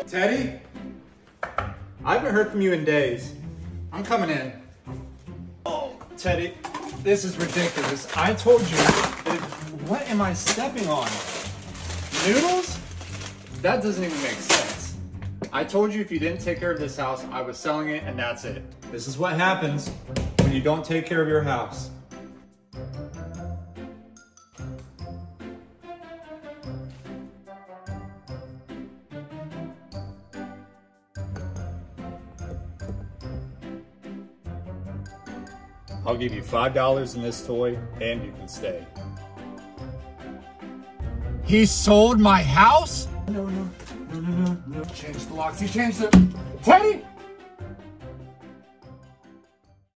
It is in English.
Teddy? I haven't heard from you in days. I'm coming in. Oh, Teddy, this is ridiculous. I told you. What am I stepping on? Noodles? That doesn't even make sense. I told you if you didn't take care of this house, I was selling it and that's it. This is what happens when you don't take care of your house. I'll give you $5 in this toy and you can stay. He sold my house? No. Change the locks. He changed the... Teddy!